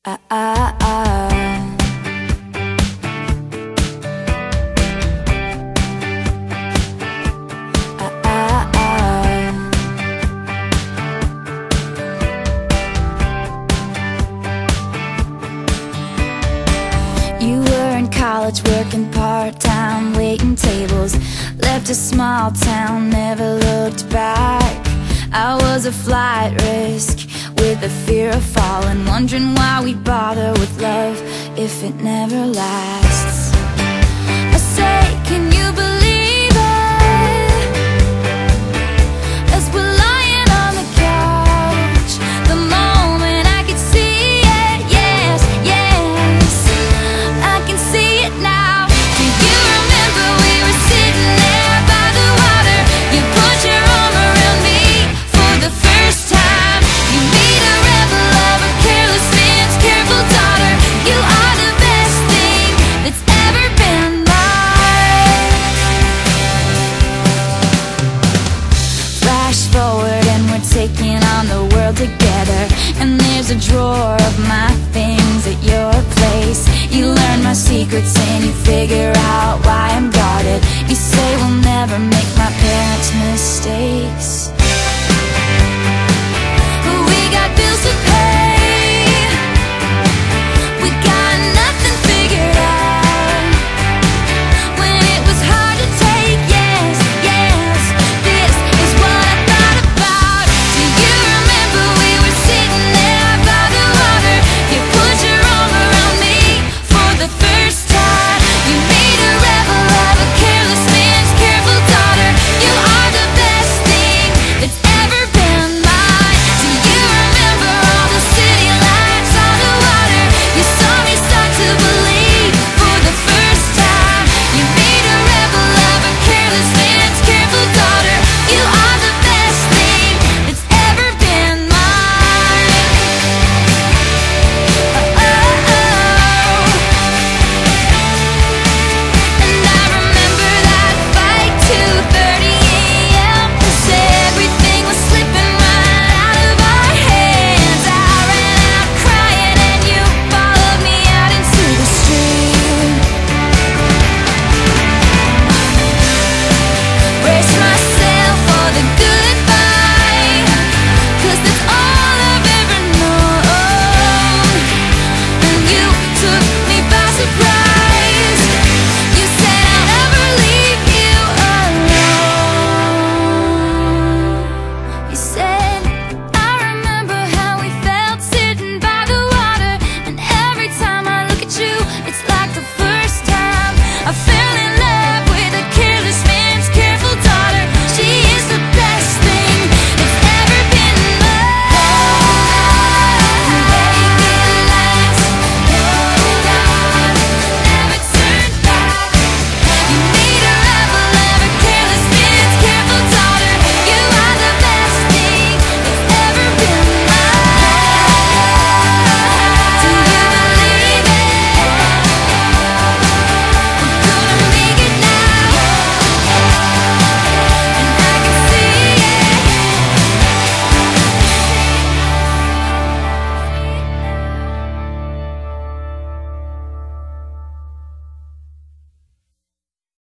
Ah, ah, ah. You were in college working part-time, waiting tables. Left a small town, never looked back. I was a flight risk with the fear of falling, wondering why we bother with love if it never lasts. I say, can you believe it? As we're lying on the couch, the moment I could see it, yes, yes, I can see it now. Do you remember we were sitting there by the water? You put your arm around me for the first time. You made a rebel of a careless man's careful daughter. You are the best thing that's ever been mine. Flash forward and we're taking on the world together, and there's a drawer of my things at your place. You learn my secrets and you figure out why I'm guarded. You say we'll never make my parents' mistakes.